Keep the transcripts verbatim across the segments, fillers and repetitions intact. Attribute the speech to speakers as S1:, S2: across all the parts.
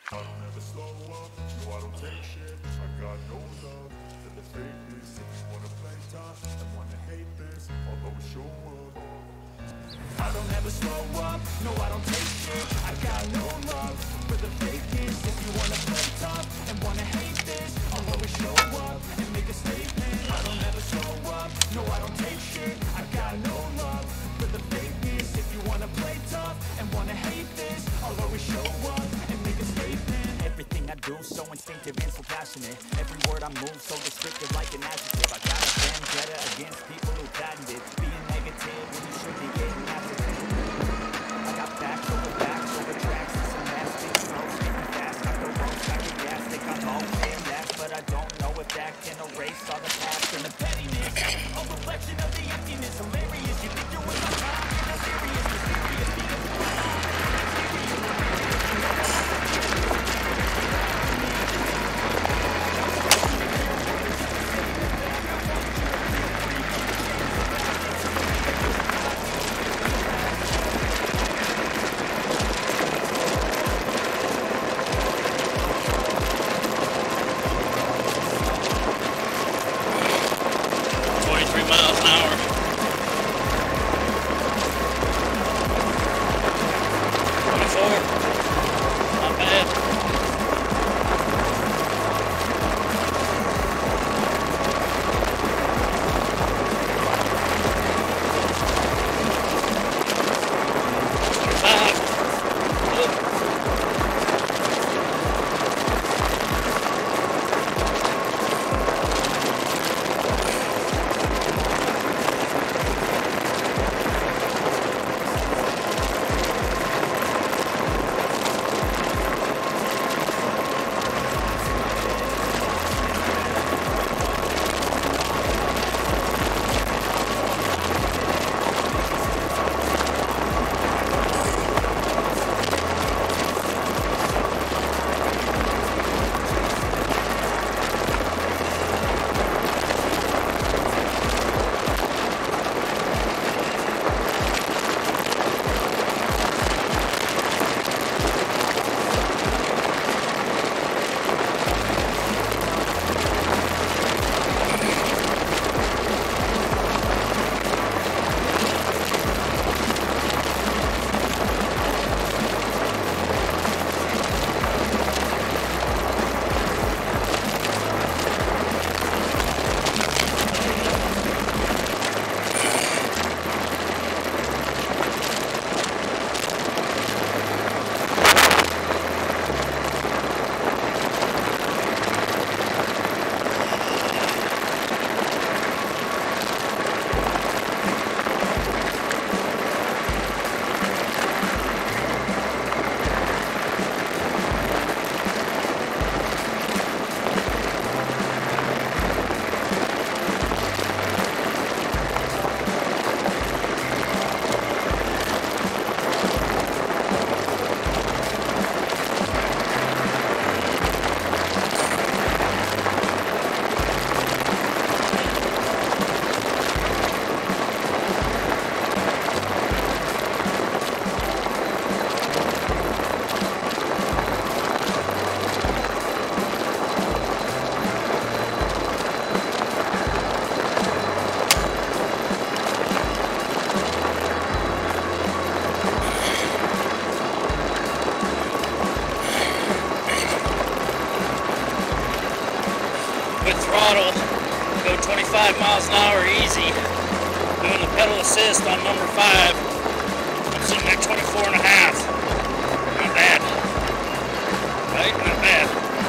S1: I don't ever slow up, no I don't take shit. I got no love for the fakeness. If you wanna play tough and wanna hate this, I'll always show up. I don't ever slow up, no I don't take shit. I got no love for the fakeness. If you wanna play tough and wanna hate this, I'll always show up and make a statement. I don't ever slow up, no I don't take shit. I got no love for the fakeness. If you wanna play tough and wanna hate this, I'll always show up and make a statement.
S2: Everything I do so instinctive and so passionate. Every word I move so descriptive like an adjective. I got a vendetta against people who patented being negative when you should be getting after it. I got facts over facts over tracks and some ass big slow, speaking fast. Got the roads, got the gas, think I'm all saying that, but I don't know if that can erase all the past and the pettiness. A reflection of the emptiness, hilarious. You think you're with my time, you're not serious, mysterious, beautiful.
S3: Throttle, go twenty-five miles an hour easy. Doing the pedal assist on number five. I'm sitting at twenty-four and a half. Not bad. Right? Not bad.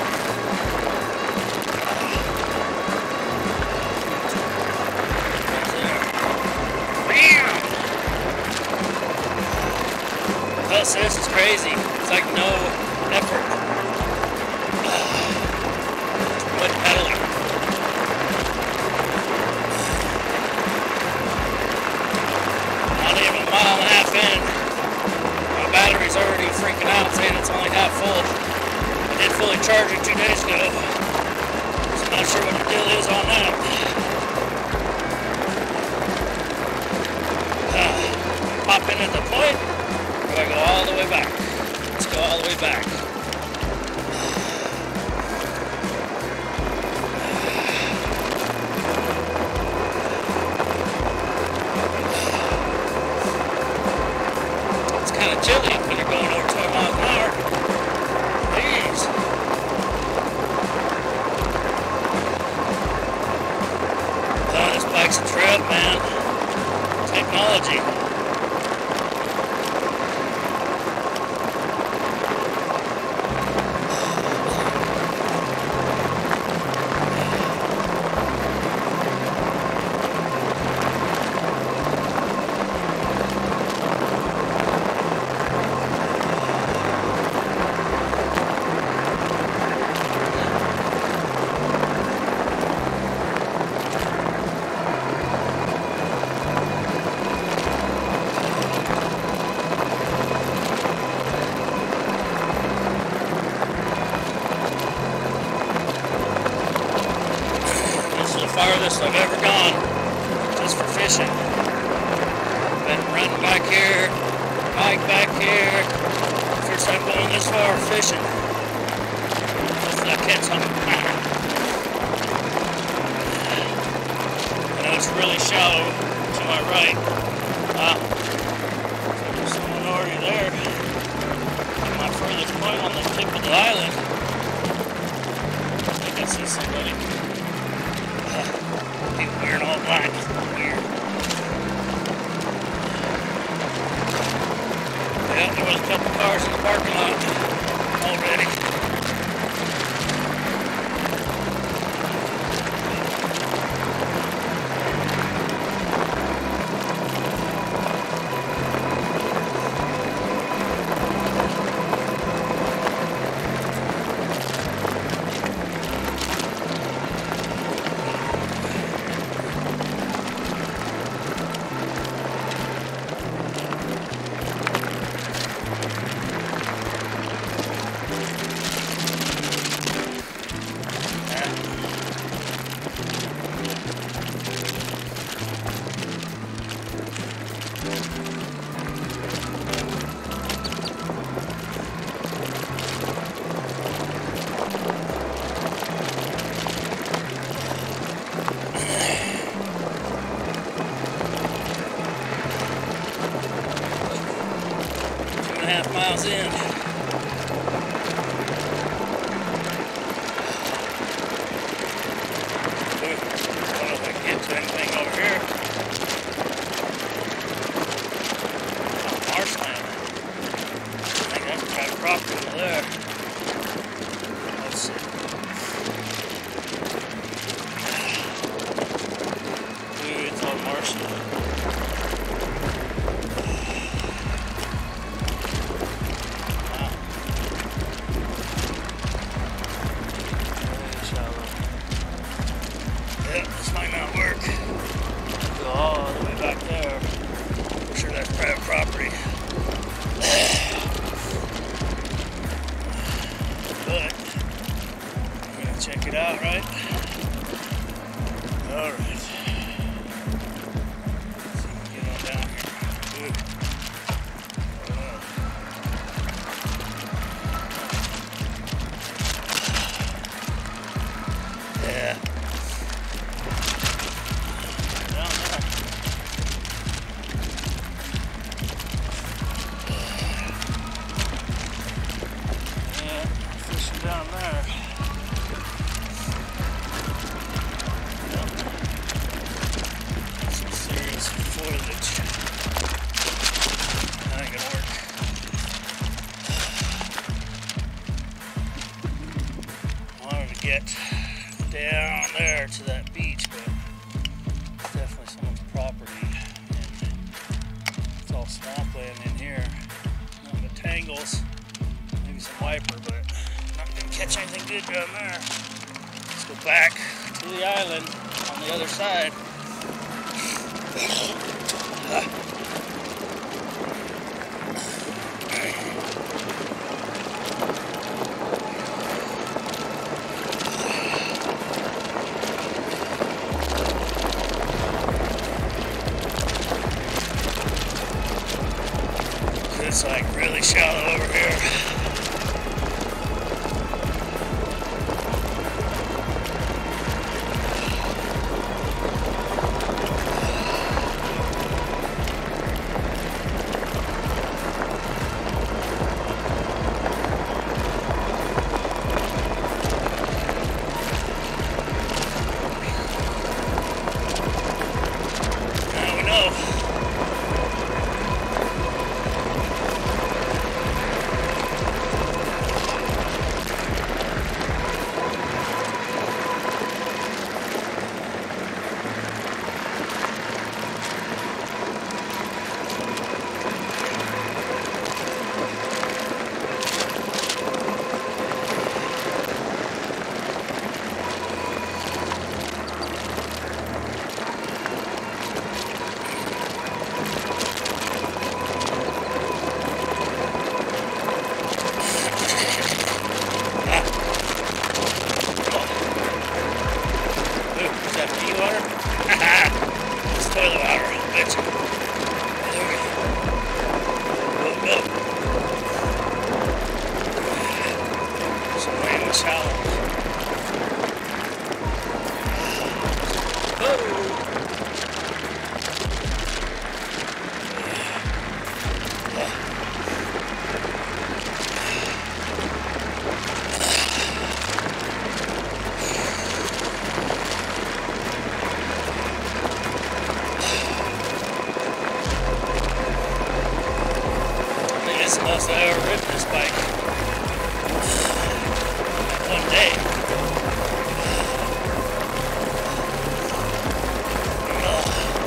S3: Bam! Pedal assist is crazy. It's like no effort. Good pedaling. Not even a mile and a half in. My battery's already freaking out saying it's only half full. I did fully charge it two days ago. So I'm not sure what the deal is on that. Uh, pop in at the point, or do I go all the way back? Let's go all the way back. man. Technology. Farthest I've ever gone, just for fishing. Been running back here, bike back here. First time going this far fishing. Hopefully I catch something. I know it's really shallow to my right. Ah, there's someone already there. At my furthest point on the tip of the island. I think I see somebody. People wearing all black. Weird. Yeah, there was a couple cars in the parking lot already. Half miles in. I don't know if I can get to anything over here. Oh, marshland. I think that's private property over there. Let's see. Dude, it's all marshland. Check it out, right? All right. Let's see if we can get on down here. Ooh. Yeah. Down there. Yeah, fishing down there. Get down there to that beach, but it's definitely someone's property, and it's all swampland in here. Nothing but tangles, maybe some wiper, but not gonna catch anything good down there. Let's go back to the island on the other side. It's like really shallow over here. the shallow. Oh. It's the most I've ever ridden this bike. One day. Oh.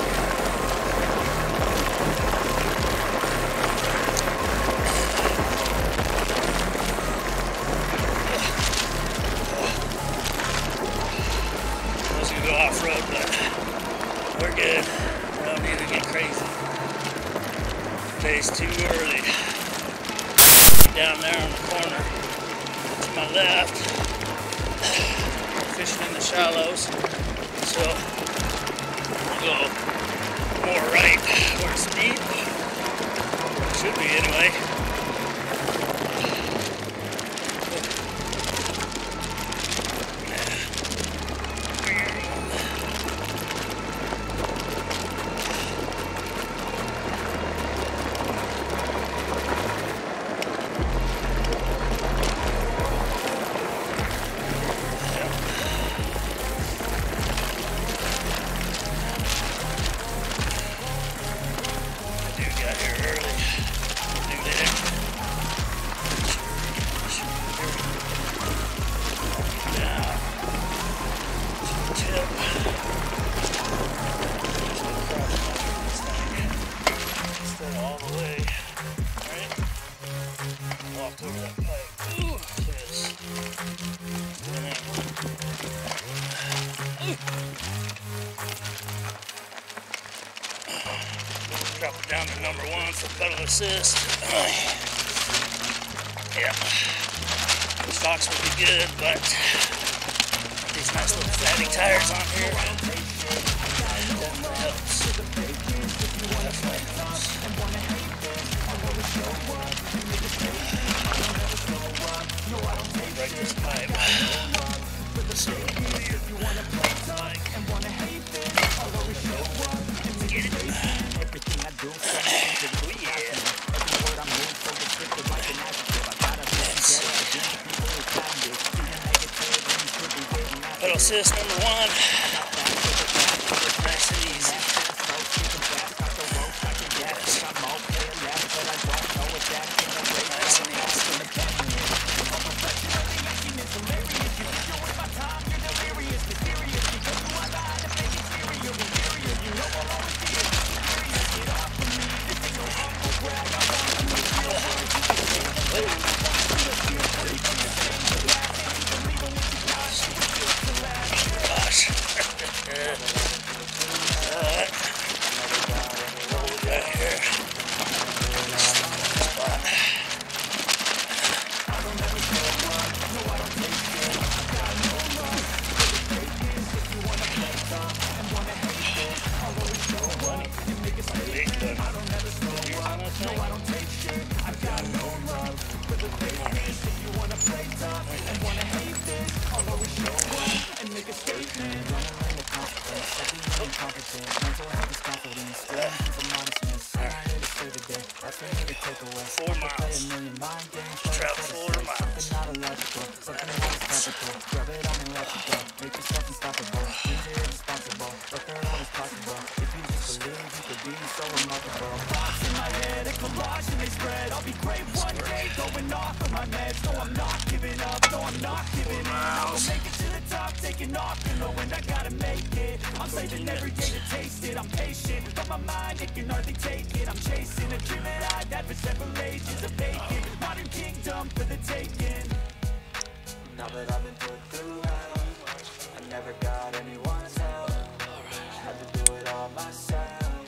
S3: I was gonna go off-road, but we're good. I don't need to get crazy. Today's too early. Down there on the corner to my left, fishing in the shallows, so we'll go more right where it's deep, should be anyway. Drop it down to number one for pedal assist. Yeah, the stocks will be good, but these nice little fatty tires on here, it definitely helps. Definitely helps. Break this pipe. So, like, get it.
S2: Everything I do, so oh yeah. Every word I move, so restricted like an adjective. I gotta be better against people who find it. Being negative when you should be waiting.
S3: Pedal assist number one. Nice and easy. Nice and easy. Gosh. Alright. What we got here? Spot. Four miles. Travel four miles.
S2: I'll be great one day, going off of my meds. No, I'm not giving up, no, I'm not giving in. I'll make it to the top, taking off, you know, and I gotta make it. I'm saving every day to taste it, I'm patient, but my mind, it can hardly take it. I'm chasing a dream that I've had for several ages of vacant. Modern kingdom for the taking. Now that I've been put through hell, I never got anyone's help. I had to do it all myself.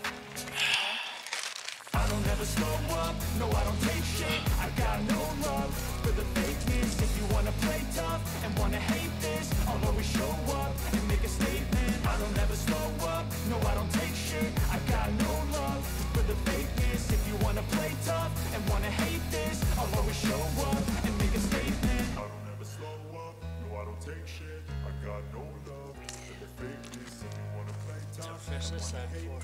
S2: I don't ever slow up, no I don't take shit. I got no love for the fakeness. If you wanna play tough and wanna hate this, I'll always show up and make a statement. I don't ever slow up, no I don't take shit. I got no love for the fakeness. If you wanna play tough and wanna hate this, I'll always show up and make a statement. I don't ever slow up.
S3: watch this side before.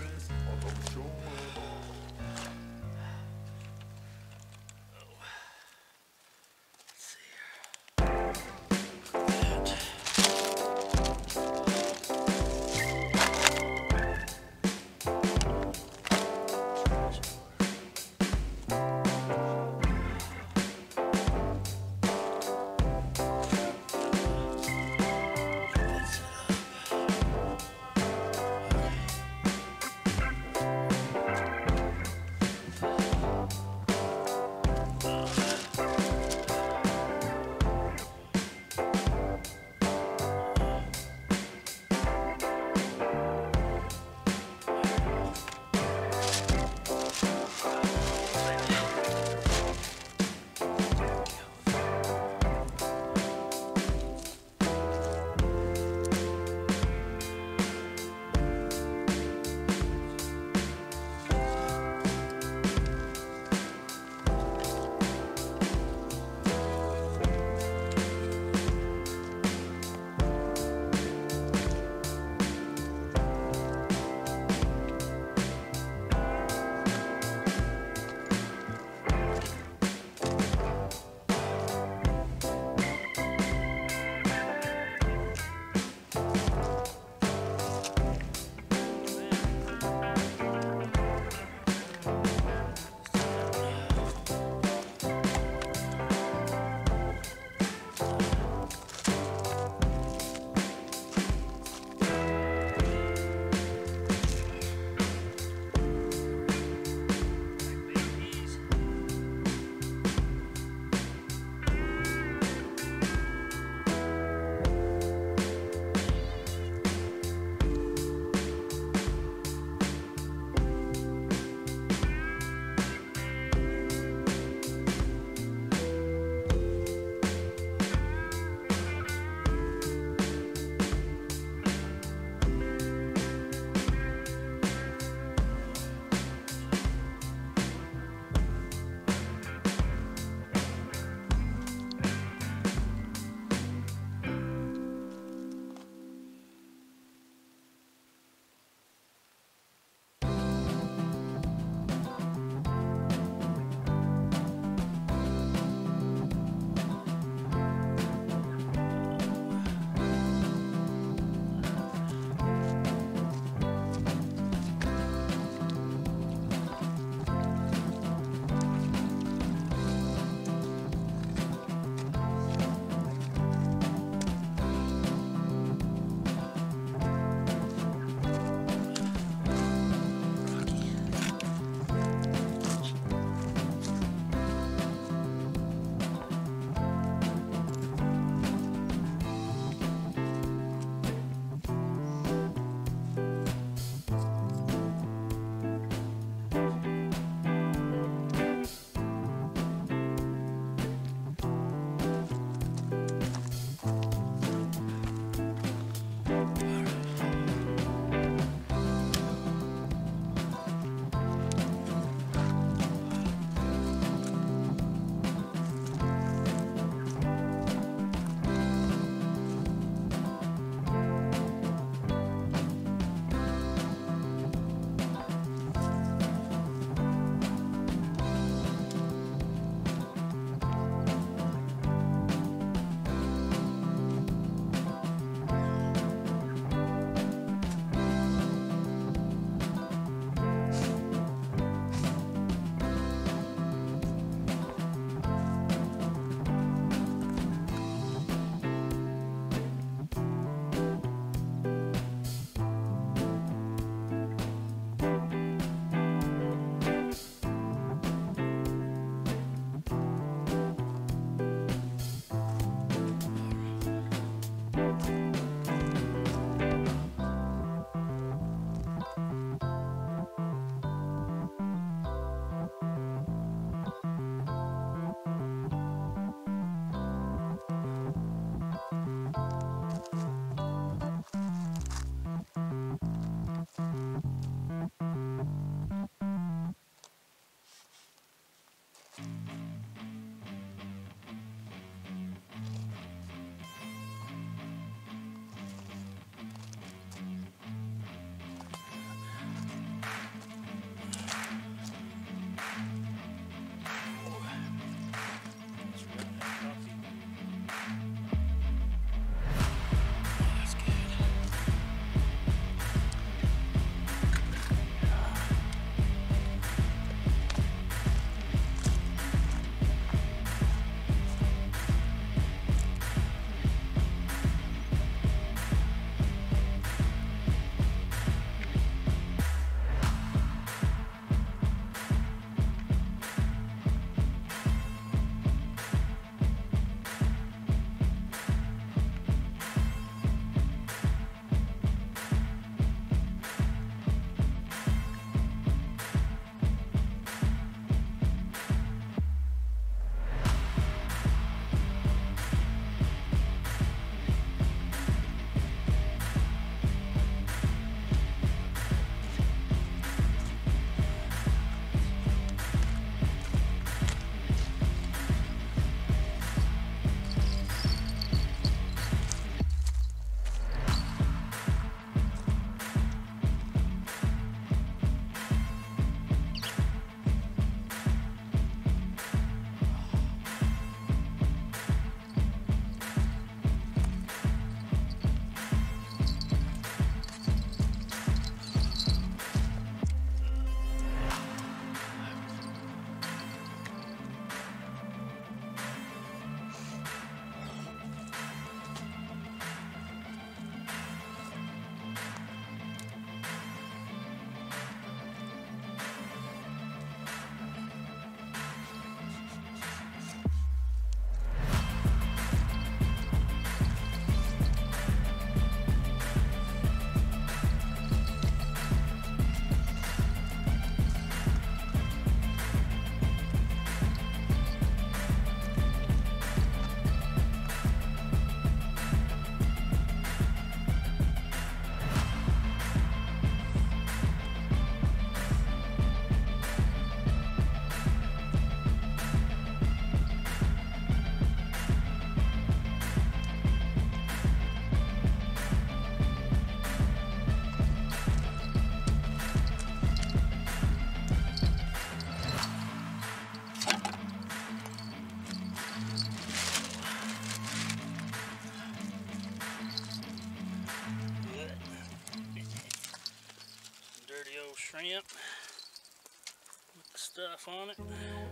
S3: shrimp with the stuff on it.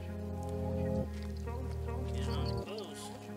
S3: Get on close.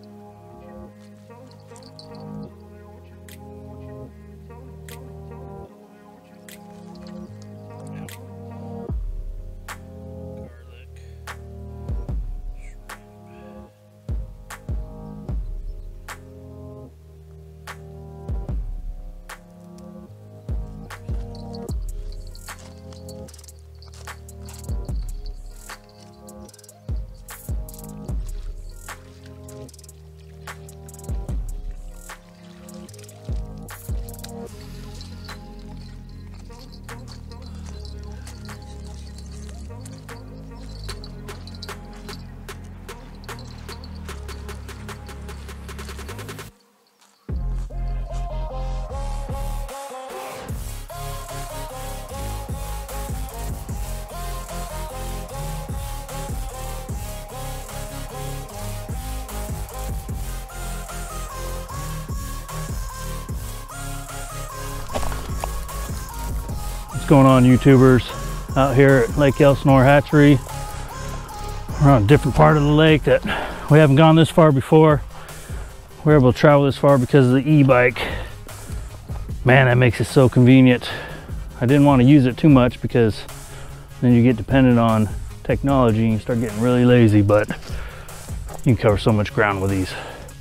S4: What's going on, YouTubers? Out here at Lake Elsinore Hatchery. We're on a different part of the lake that we haven't gone this far before. We're able to travel this far because of the e-bike. Man, that makes it so convenient. I didn't want to use it too much because then you get dependent on technology and you start getting really lazy, but you can cover so much ground with these.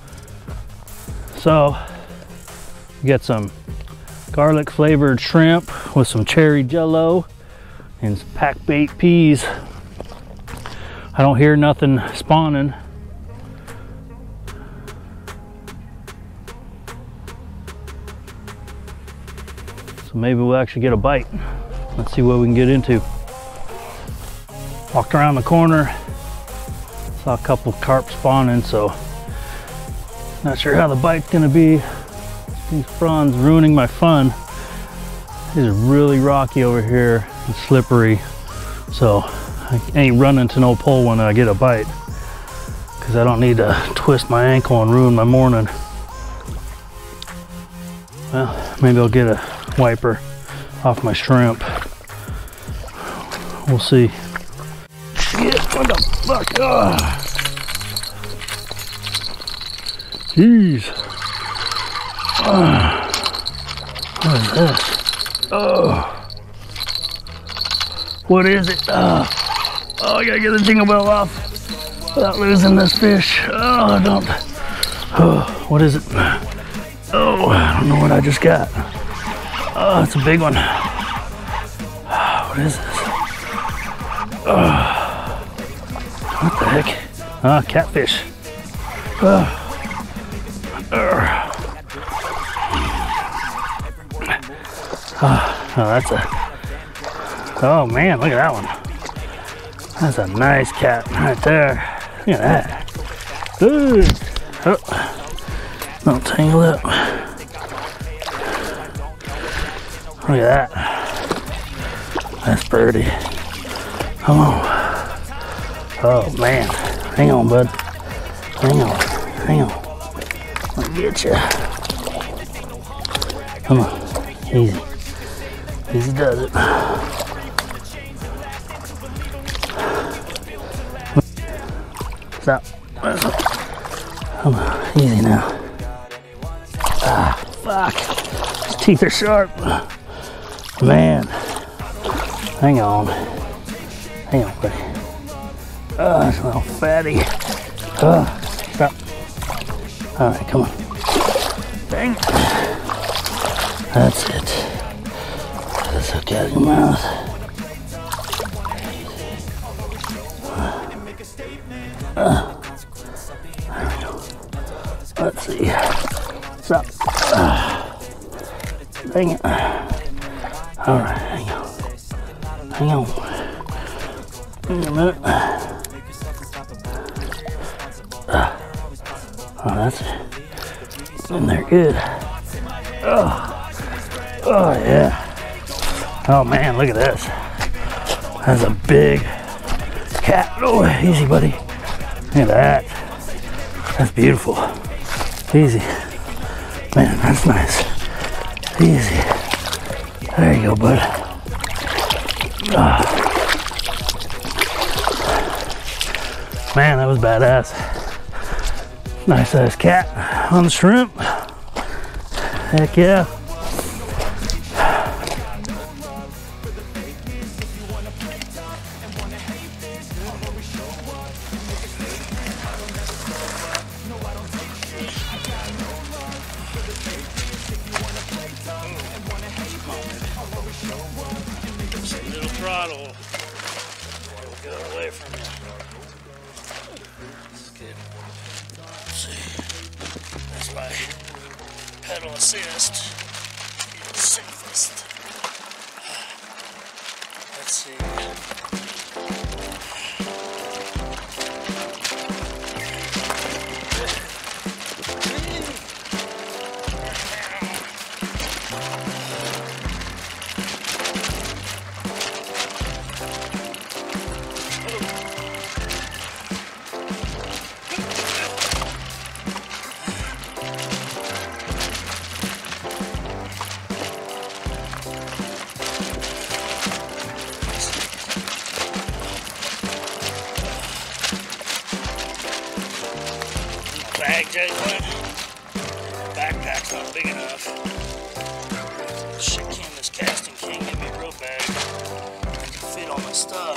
S4: So, you got some garlic flavored shrimp with some cherry jello and some pack bait peas. I don't hear nothing spawning. So maybe we'll actually get a bite. Let's see what we can get into. Walked around the corner, saw a couple carp spawning, so not sure how the bite's gonna be. These fronds ruining my fun. These are really rocky over here and slippery, so I ain't running to no pole when I get a bite, because I don't need to twist my ankle and ruin my morning. Well, maybe I'll get a wiper off my shrimp. We'll see. Shit, what the fuck? Oh. Jeez. Oh. What is this? Oh. What is it? Oh. Oh, I gotta get the jingle bell off without losing this fish. Oh, don't. Oh, what is it? Oh, I don't know what I just got. Oh, it's a big one. Oh, what is this? Oh, what the heck? Ah, catfish. Oh. Uh. Oh, oh, that's a. Oh man, look at that one. That's a nice cat right there. Look at that. Ooh. Oh. Don't tangle up. Look at that. That's birdie. Come on. Oh man. Hang on, bud. Hang on. Hang on. I'll get you. Come on. Easy. Easy does it. Stop. Come on. Easy now. Ah, fuck. His teeth are sharp. Man. Hang on. Hang on, buddy. Oh, it's a little fatty. Oh, stop. Alright, come on. Bang. That's it. Let's look at your mouth. Uh, there we go. Let's see. Stop. Uh, dang it. Alright, hang on. Hang on. Hang on a minute. Uh, oh, that's it. In there good. Oh. Oh, yeah. Oh, man, look at this. That's a big cat. Oh, easy, buddy. Look at that. That's beautiful. Easy. Man, that's nice. Easy. There you go, bud. Man, that was badass. Nice sized cat on the shrimp. Heck yeah.
S3: Little throttle. We'll go away from you. This is good. Let's see. That's my pedal assist. The safest. Let's see. Bag juggling. Backpack's not big enough. Shit, can this casting king give me a real bag? I can fit all my stuff.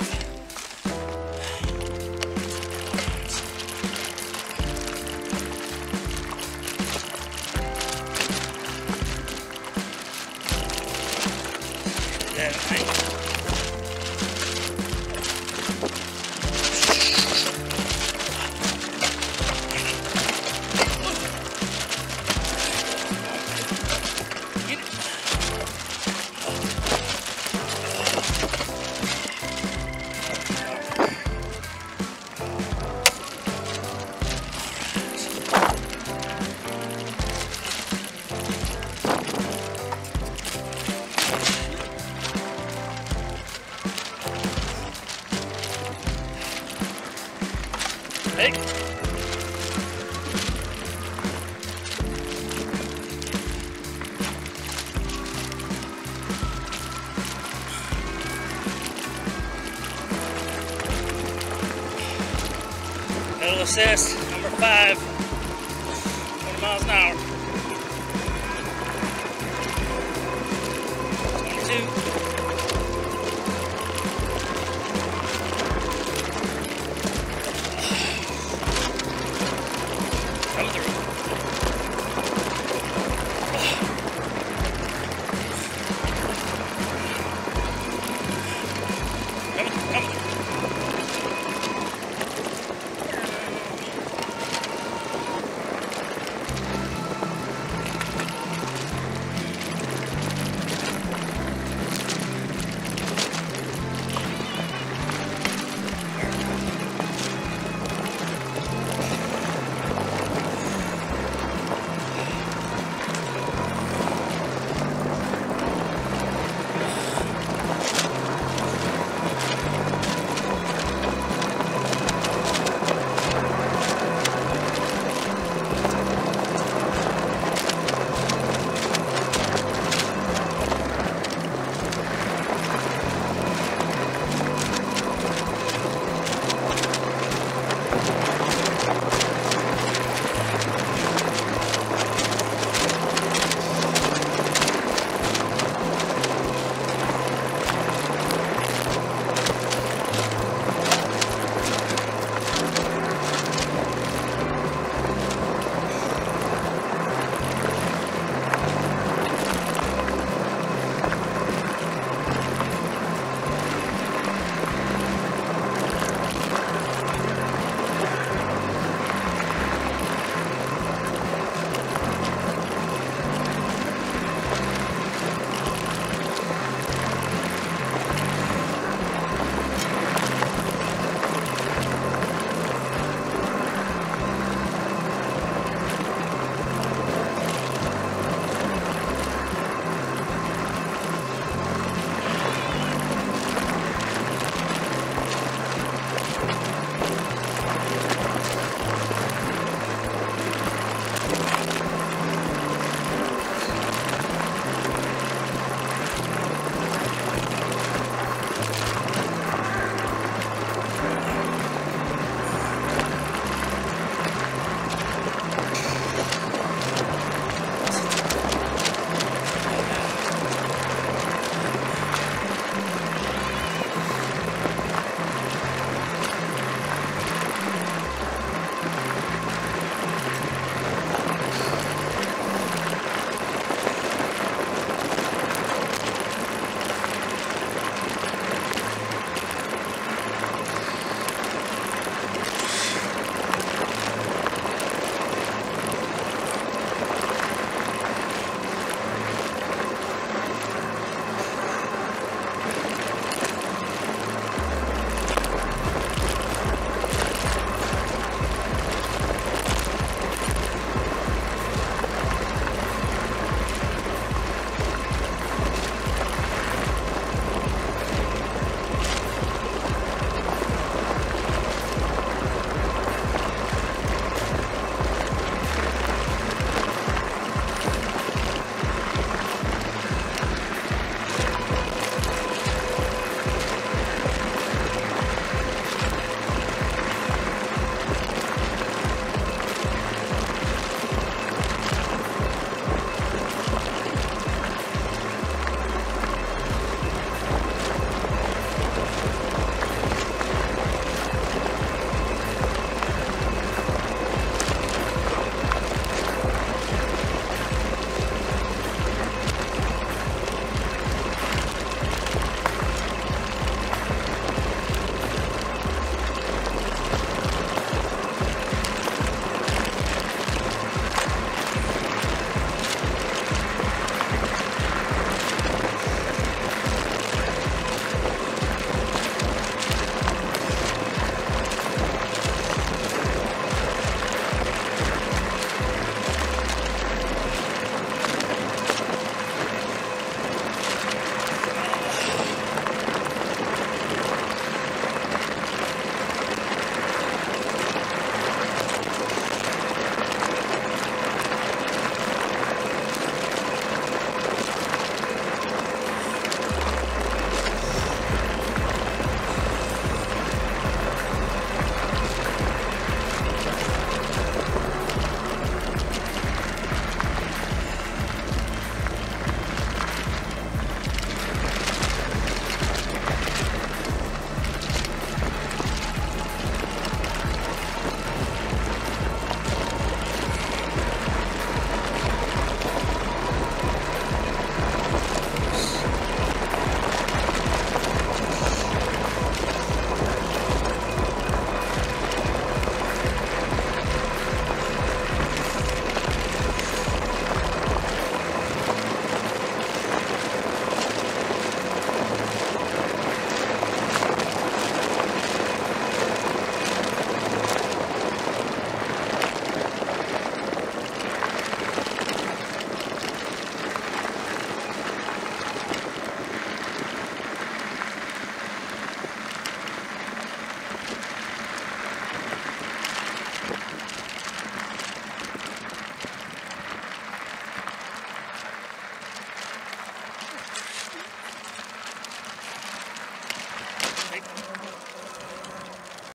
S3: That thing. Hey. Pedal assist, number five, twenty miles an hour. twenty-two.